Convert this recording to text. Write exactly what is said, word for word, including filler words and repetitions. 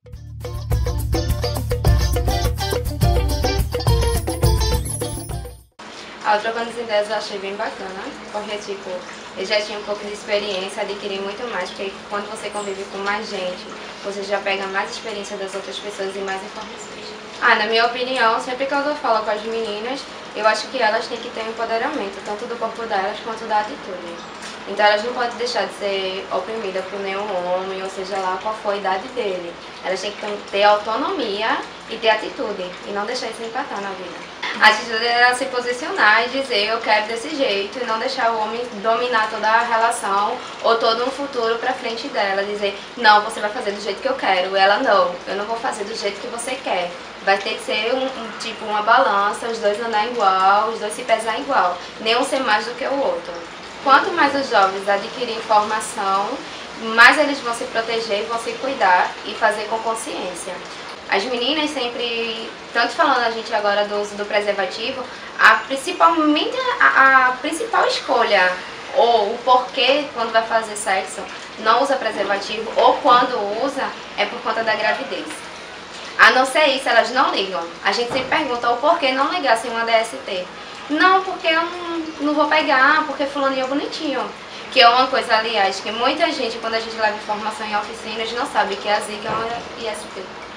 A Trocando as Ideias eu achei bem bacana, porque tipo, eu já tinha um pouco de experiência, adquiri muito mais, porque quando você convive com mais gente, você já pega mais experiência das outras pessoas e mais informações. Ah, na minha opinião, sempre que eu falo com as meninas, eu acho que elas têm que ter um empoderamento, tanto do corpo delas quanto da atitude. Então elas não podem deixar de ser oprimidas por nenhum homem, ou seja lá qual for a idade dele. Elas têm que ter autonomia e ter atitude, e não deixar isso empatar na vida. A atitude é se posicionar e dizer eu quero desse jeito e não deixar o homem dominar toda a relação ou todo um futuro pra frente dela. Dizer, não, você vai fazer do jeito que eu quero. Ela, não, eu não vou fazer do jeito que você quer. Vai ter que ser um, um tipo uma balança, os dois andar igual, os dois se pesar igual. Nenhum ser mais do que o outro. Quanto mais os jovens adquirem informação, mais eles vão se proteger, vão se cuidar e fazer com consciência. As meninas sempre, tanto falando a gente agora do uso do preservativo, a, principalmente a, a principal escolha ou o porquê quando vai fazer sexo não usa preservativo ou quando usa é por conta da gravidez. A não ser isso, elas não ligam. A gente sempre pergunta o porquê não ligar sem uma D S T. Não, porque eu não, não vou pegar, porque fulaninho é bonitinho. Que é uma coisa, aliás, que muita gente, quando a gente leva informação em oficinas, não sabe que a Zika é uma I S T.